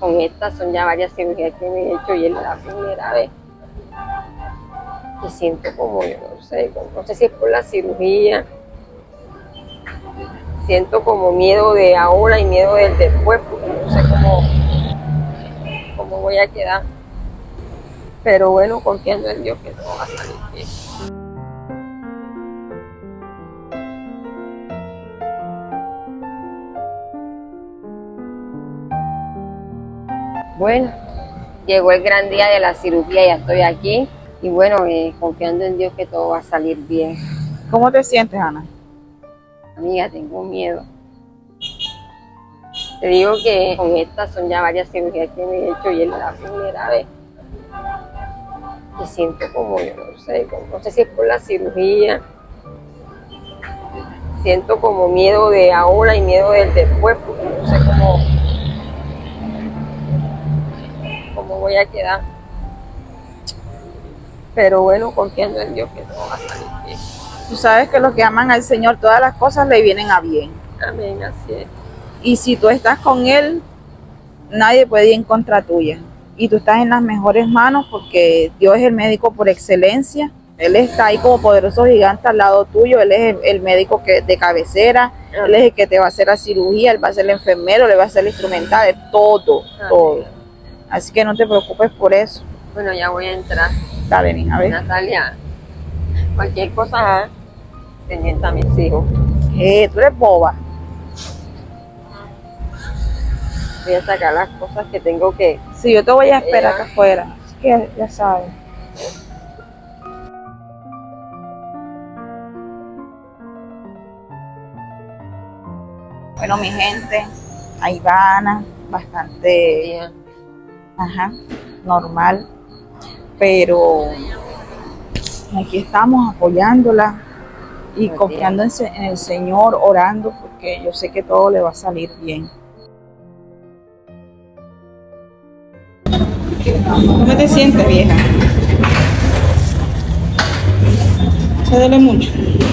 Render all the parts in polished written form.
con esta son ya varias cirugías que me he hecho y es la primera vez que siento como, yo no sé si es por la cirugía, siento como miedo de ahora y miedo del después, porque no sé cómo voy a quedar. Pero bueno, confiando en Dios que todo va a salir bien. Bueno, llegó el gran día de la cirugía, ya estoy aquí. Y bueno, confiando en Dios que todo va a salir bien. ¿Cómo te sientes, Ana? Amiga, tengo miedo. Te digo que con estas son ya varias cirugías que me he hecho y es la primera vez que siento como, yo no sé si es por la cirugía, siento como miedo de ahora y miedo del después, porque no sé cómo voy a quedar. Pero bueno, confiando en Dios que todo va a salir bien. Tú sabes que los que aman al Señor, todas las cosas le vienen a bien. Amén, así es. Y si tú estás con Él, nadie puede ir en contra tuya. Y tú estás en las mejores manos porque Dios es el médico por excelencia. Él está ahí como poderoso gigante al lado tuyo. Él es el médico de cabecera. Amén. Él es el que te va a hacer la cirugía, él va a ser el enfermero, le va a hacer el instrumental, de todo, amén, todo. Así que no te preocupes por eso. Bueno, ya voy a entrar. Dale, mija, a ver. Natalia, cualquier cosa pendiente a mis hijos. Tú eres boba. Voy a sacar las cosas que tengo que... Sí, yo te voy a esperar acá afuera. Así que ya sabes. Bueno, mi gente, ahí va Ana, bastante, normal, pero aquí estamos apoyándola y confiando en el Señor, orando, porque yo sé que todo le va a salir bien. ¿Cómo te sientes, vieja? ¿Se duele mucho?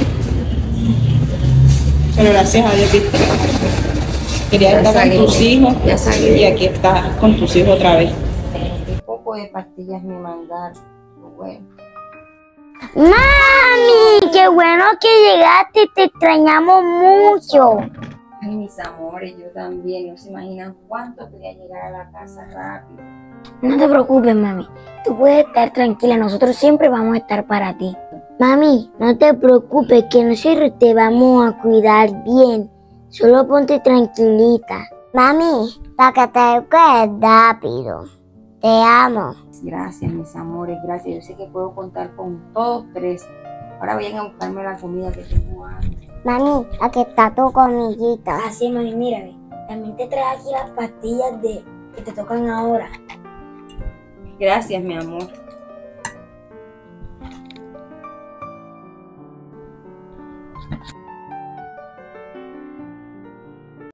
Pero gracias a Dios, ¿viste? Quería estar con tus hijos y aquí estás con tus hijos otra vez. Un poco de pastillas me mandaron. Bueno. ¡Mami! ¡Qué bueno que llegaste! Te extrañamos mucho. Ay, mis amores, yo también. No se imaginan cuánto quería llegar a la casa rápido. No te preocupes, mami. Tú puedes estar tranquila. Nosotros siempre vamos a estar para ti. Mami, no te preocupes, que nosotros te vamos a cuidar bien. Solo ponte tranquilita. Mami, para que te quedes rápido. Te amo. Gracias, mis amores, gracias. Yo sé que puedo contar con todos tres. Ahora vayan a buscarme la comida que tengo hambre. Mami, aquí está tu comidita. Así es, mami, mírame. También te traje aquí las pastillas que te tocan ahora. Gracias, mi amor.